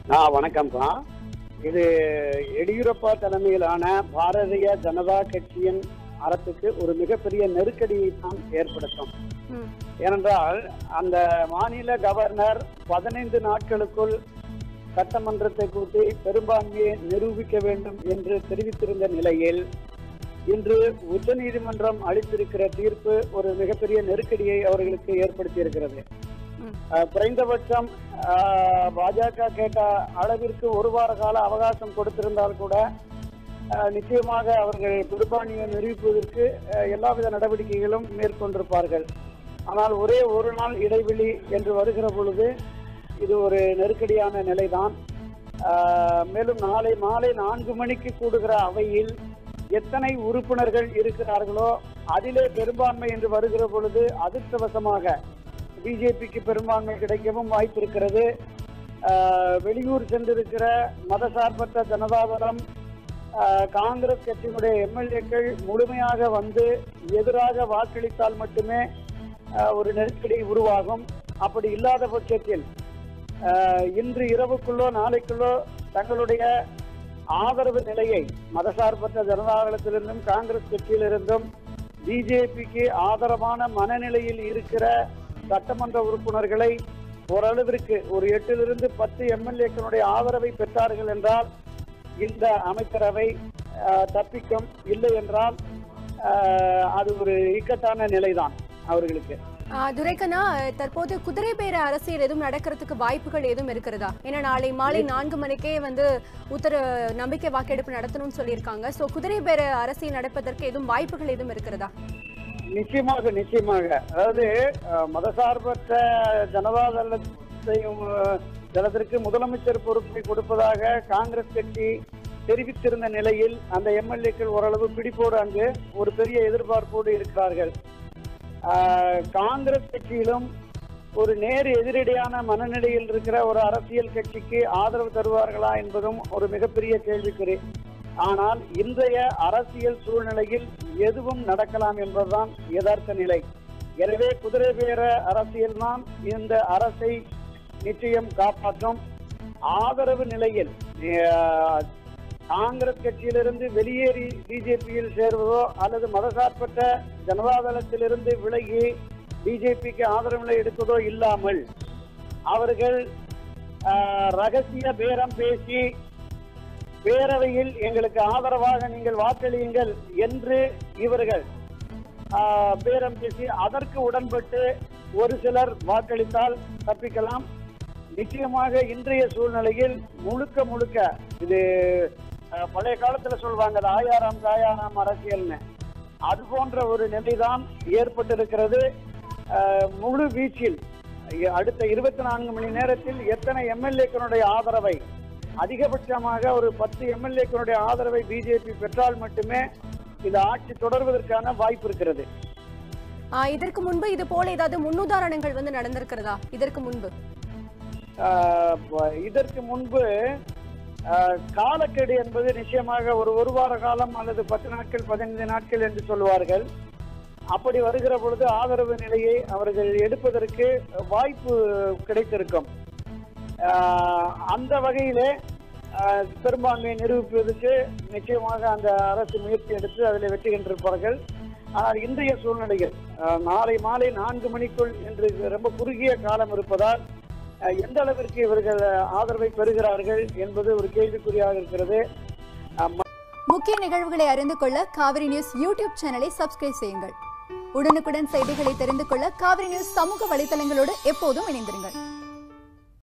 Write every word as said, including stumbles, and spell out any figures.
ஆ வணக்கம்ப்பா. இது எடியூரப்பா தலைமையிலான பாரதிய ஜனதா கட்சியின் அரசுக்கு ஒரு மிகப்பெரிய நெருக்கடியை தான் ஏற்படுத்தும். ஏனென்றால் அந்த மாநில கவர்னர் பதினைந்து நாட்களுக்குள் சட்டமன்றத்தை கூட்டி பெரும்பான்மையை நிரூபிக்க வேண்டும் என்று தெரிவித்திருந்த நிலையில் இன்று உச்சநீதிமன்றம் அளித்திருக்கிற தீர்ப்பு ஒரு மிகப்பெரிய நெருக்கடியை அவர்களுக்கு ஏற்படுத்தி இருக்கிறது. குறைந்தபட்சம் பாஜக கேட்ட அளவிற்கு ஒரு வார கால அவகாசம் கொடுத்திருந்தால் கூட நிச்சயமாக அவர்கள் பெரும்பான்மையை நிரூபிப்பதற்கு எல்லாவித நடவடிக்கைகளும் மேற்கொண்டிருப்பார்கள். ஆனால் ஒரே ஒரு நாள் இடைவெளி என்று வருகிற பொழுது இது ஒரு நெருக்கடியான நிலைதான். மேலும் நாளை மாலை நான்கு மணிக்கு கூடுகிற அவையில் எத்தனை உறுப்பினர்கள் இருக்கிறார்களோ அதிலே பெரும்பான்மை என்று வருகிற பொழுது அதிர்ஷ்டவசமாக பிஜேபிக்கு பெரும்பான்மை கிடைக்கவும் வாய்ப்பு இருக்கிறது. வெளியூர் சென்றிருக்கிற மதசார்பற்ற ஜனதாதளம் காங்கிரஸ் கட்சியினுடைய எம்எல்ஏக்கள் முழுமையாக வந்து எதிராக வாக்களித்தால் மட்டுமே ஒரு நெருக்கடி உருவாகும். அப்படி இல்லாத பட்சத்தில் இன்று இரவுக்குள்ளோ நாளைக்குள்ளோ தங்களுடைய ஆதரவு நிலையை மதசார்பற்ற ஜனதாதளத்திலிருந்தும் காங்கிரஸ் கட்சியிலிருந்தும் பிஜேபிக்கு ஆதரவான மனநிலையில் இருக்கிற சட்டமன்ற உறுப்பினர்களை ஓரளவிற்கு ஒரு எட்டிலிருந்து பத்து எம்எல்ஏக்களுடைய ஆதரவை பெற்றார்கள் என்றால் இந்த அமைச்சரவை தப்பிக்கும். இல்லை என்றால் அது ஒரு இக்கட்டான நிலைதான் அவர்களுக்கு. துரைக்கண்ணா, தற்போது குதிரை பேர அரசியல் எதுவும் நடக்கிறதுக்கு வாய்ப்புகள் எதுவும் இருக்கிறதா? ஏன்னா நாளை மாலை நான்கு மணிக்கே வந்து உத்தர நம்பிக்கை வாக்கெடுப்பு நடத்தணும்னு சொல்லியிருக்காங்க. சோ குதிரை பேர அரசியல் நடப்பதற்கு எதுவும் வாய்ப்புகள் எதுவும் இருக்கிறதா? நிச்சயமாக நிச்சயமாக அதாவது மதசார்பற்ற ஜனதாதளத்தையும் தளத்திற்கு முதலமைச்சர் பொறுப்பை கொடுப்பதாக காங்கிரஸ் கட்சி தெரிவித்திருந்த நிலையில் அந்த எம்எல்ஏக்கள் ஓரளவு பிடிப்போடு அங்கு ஒரு பெரிய எதிர்பார்ப்போடு இருக்கிறார்கள். காங்கிரஸ் கட்சியிலும் ஒரு நேர் எதிரடியான மனநிலையில் இருக்கிற ஒரு அரசியல் கட்சிக்கு ஆதரவு தருவார்களா என்பதும் ஒரு மிகப்பெரிய கேள்விக்குறி. ஆனால் இன்றைய அரசியல் சூழ்நிலையில் எதுவும் நடக்கலாம் என்பதுதான் யதார்த்த நிலை. எனவே குதிரை பேர அரசியல் தான் இந்த அரசை நிச்சயம் காப்பாற்றும். ஆதரவு நிலையில் காங்கிரஸ் கட்சியிலிருந்து வெளியேறி பிஜேபியில் சேர்வதோ அல்லது மதசார்பற்ற ஜனதாதளத்திலிருந்து விலகி பிஜேபிக்கு ஆதரவு நிலை எடுப்பதோ இல்லாமல் அவர்கள் ரகசிய பேரம் பேசி பேரவையில் எங்களுக்கு ஆதரவாக நீங்கள் வாக்களியுங்கள் என்று இவர்கள் பேரம் பேசி அதற்கு உடன்பட்டு ஒரு சிலர் வாக்களித்தால் தப்பிக்கலாம். நிச்சயமாக இன்றைய சூழ்நிலையில் முழுக்க முழுக்க இது பழைய காலத்துல சொல்வாங்க ஆயாராம் காயாராம் அரசியல்னு, அது போன்ற ஒரு நிலைதான் ஏற்பட்டிருக்கிறது. முழு வீச்சில் அடுத்த இருபத்தி நான்கு மணி நேரத்தில் எத்தனை எம்எல்ஏக்களுடைய ஆதரவை அதிகபட்சமாக ஒரு பத்து எம்எல்ஏக்களுடைய ஆதரவை பிஜேபி பெற்றால் மட்டுமே இந்த ஆட்சி தொடர்வதற்கான வாய்ப்பு இருக்கிறது. இதற்கு முன்பு இது போல ஏதாவது முன்னுதாரணங்கள் வந்து நடந்திருக்கிறதா? இதற்கு முன்பு இதற்கு முன்பு காலக்கெடு என்பது நிச்சயமாக ஒரு ஒரு வார காலம் அல்லது பத்து நாட்கள் பதினைந்து நாட்கள் என்று சொல்வார்கள். அப்படி வருகிற பொழுது ஆதரவு நிலையை அவர்கள் எடுப்பதற்கு வாய்ப்பு கிடைத்திருக்கும். அந்த வகையிலே பெரும்பான்மையை நிரூபிப்பதற்கு நிச்சயமாக அந்த அரசு முயற்சி எடுத்து அதில் வெற்றி கண்டிருப்பார்கள். ஆனால் இன்றைய சூழ்நிலையில் நாளை மாலை நான்கு மணிக்குள் என்று ரொம்ப குறுகிய காலம் இருப்பதால் எந்த அளவிற்கு இவர்கள் ஆதரவை பெறுகிறார்கள் என்பது ஒரு கேள்விக்குறியாக இருக்கிறது. முக்கிய நிகழ்வுகளை அறிந்து கொள்ள காவிரி நியூஸ் யூடியூப் சேனலை சப்ஸ்கிரைப் செய்யுங்கள். உடனுக்குடன் செய்திகளை தெரிந்து கொள்ள காவிரி நியூஸ் சமூக வலைதளங்களோடு எப்போதும் இணைந்திருங்கள்.